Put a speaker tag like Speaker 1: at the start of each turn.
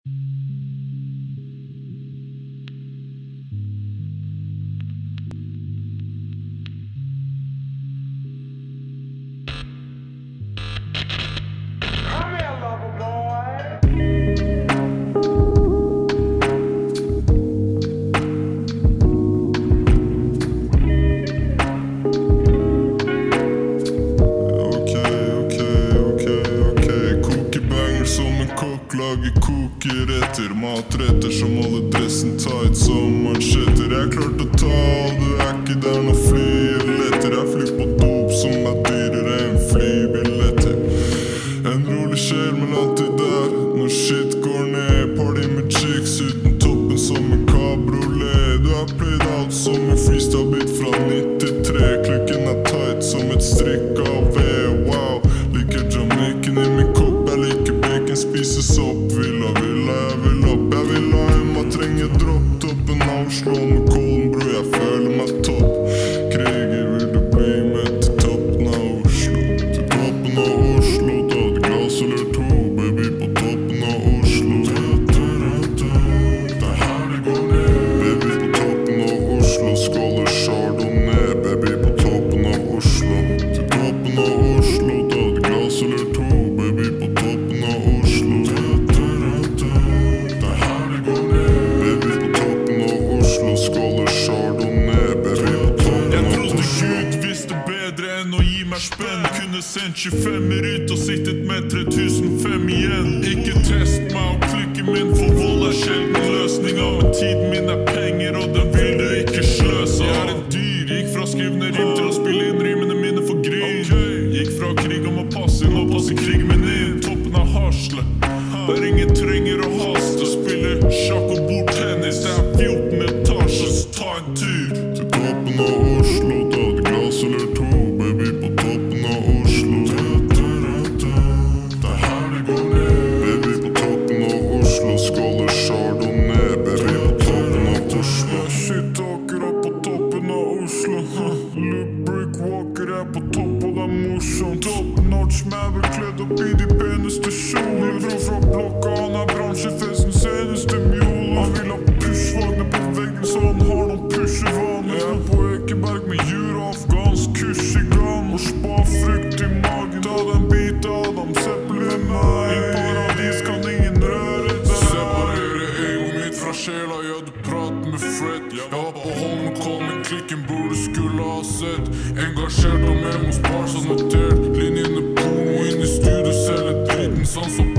Speaker 1: Lager kokeretter, matretter som holder dressen tight som mansjetter. Jeg klarte å ta, og du ikke der når flyet letter. Jeg flyr på dop som dyrere enn flybilletter. En rolig sjel, men alltid der når shit går ned. Party med chicks uten toppen som en cabriolet. Du played out som en freestyle-bit fra 93. Klukken tight som et strikk av ved. Wow, liker Jamaican i min kopp. Jeg liker bacon, spises opp. Villa, jeg vil opp. Jeg vil ha en, man trenger dropp. Toppen av Oslo med Kolden, bro, jeg føler meg topp. Kriger, vil du bli med til toppen av Oslo? Til toppen av Oslo, ta et glass eller to, baby, på toppen av Oslo. Det her det går ned. Baby, på toppen av Oslo, skåler chardonnay, baby, på toppen av Oslo. Til toppen av Oslo, ta et glass eller to, baby, på toppen av Oslo. Det her det går ned. Baby, på toppen av Oslo, skåler chardonnay, baby, på toppen av Oslo. Jeg trodde Gud visste bedre enn å gi meg spenn. Kunne sendt 25 ut og sittet med 3005 igjen. Ikke test meg og klikken min, for vold er sjelden løsninga. Men tiden min er penger, og den vil du ikke sløse. Jeg er et dyr, gikk fra skrivende rim til å spille inn rimene mine for grin. Gikk fra krig om å passe inn og passe krigen min inn. Toppen av hasle, der ingen trenger å haste. Spiller sjakk og bordtennis, det er 14 etasjer, så ta en tur. Til toppen av Oslo, ta et glass eller to, baby, på toppen av Oslo. Det her det går ned. Baby, på toppen av Oslo, skåler chardonnay, baby, på toppen av Oslo. Shit, akkurat på toppen av Oslo. Look, brickwalker er på topp, og det er morsomt. Top notch, Maverick kledd opp i de peneste kjoler. Dro fra blokka, han er bransjefestens eneste mjol. Han vil ha pushvagner på veggen, så han har noen pushevaner. Jeg er på Ekeberg med jura, afghansk kushigan og spafrukt i magen. Ta den bit av dem, seppel med meg. I paradis kan ingen røre deg. Separere egoet mitt fra sjela, ja, du prater med Fred. Jeg var på Holmen Call, men klikken burde skulle ha sett. Engasjert og med mot spars og notert. Linjene porno inn i studio, selger dritten sånn som